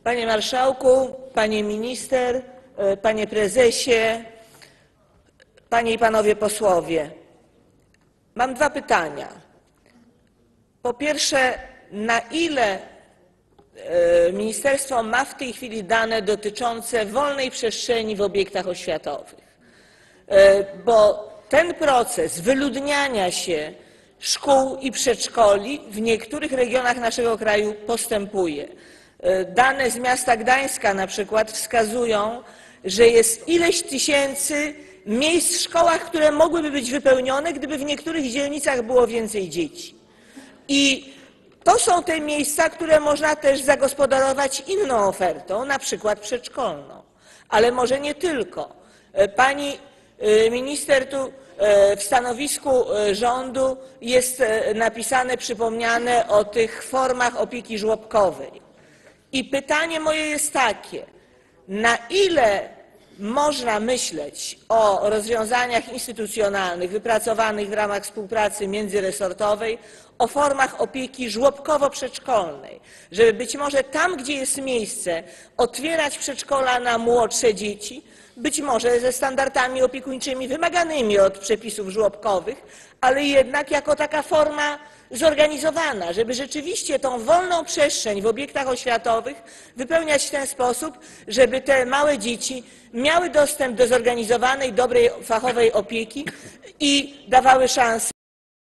Panie Marszałku, Pani Minister, Panie Prezesie, Panie i Panowie Posłowie. Mam dwa pytania. Po pierwsze, na ile ministerstwo ma w tej chwili dane dotyczące wolnej przestrzeni w obiektach oświatowych? Bo ten proces wyludniania się szkół i przedszkoli w niektórych regionach naszego kraju postępuje. Dane z miasta Gdańska na przykład wskazują, że jest ileś tysięcy miejsc w szkołach, które mogłyby być wypełnione, gdyby w niektórych dzielnicach było więcej dzieci. I to są te miejsca, które można też zagospodarować inną ofertą, na przykład przedszkolną. Ale może nie tylko. Pani minister tu w stanowisku rządu jest napisane, przypomniane o tych formach opieki żłobkowej. I pytanie moje jest takie, na ile można myśleć o rozwiązaniach instytucjonalnych wypracowanych w ramach współpracy międzyresortowej, o formach opieki żłobkowo-przedszkolnej, żeby być może tam, gdzie jest miejsce, otwierać przedszkola na młodsze dzieci, być może ze standardami opiekuńczymi wymaganymi od przepisów żłobkowych, ale jednak jako taka forma zorganizowana, żeby rzeczywiście tą wolną przestrzeń w obiektach oświatowych wypełniać w ten sposób, żeby te małe dzieci miały dostęp do zorganizowanej, dobrej, fachowej opieki i dawały szansę